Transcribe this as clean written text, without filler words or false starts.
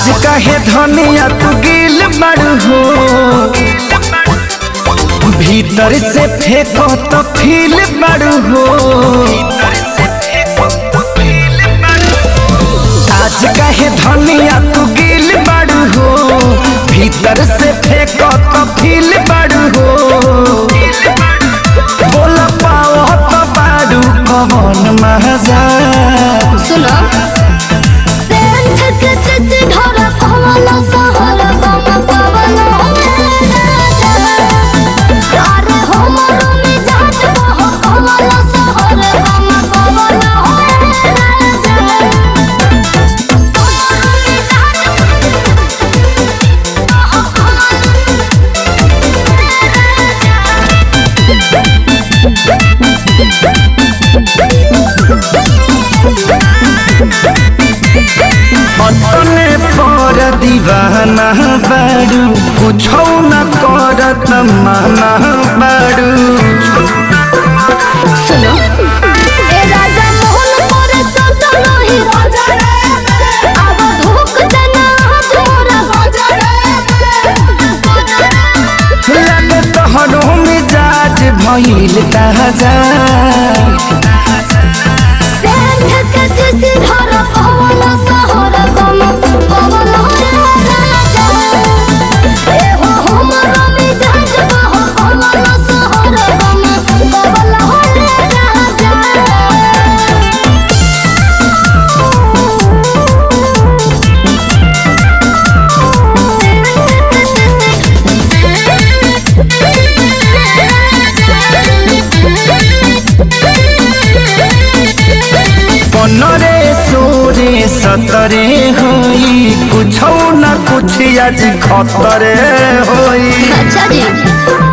आज कहे धनिया तू गिल बड़ू हो, भीतर से फेंको तो फील बड़ू हो। आज कहे धनिया तू गिल बड़ू हो, भीतर से फेंको तो फील बड़ू हो। बोल पाओ तो बाड़ू कौन मजा सुनो अपने पर दीवाना बाड़ू, कुछ न करत माना बाड़ू। सुनो ए राजा मोहन मोरे सदा नहीं राजा रे, अब धोख देना तोरा राजा रे। लगे तोहरो मिजाज भइल ताजा, नरे सोरे सतरे होई, कुछ न कुछ आज खतरे होई। अच्छा जी।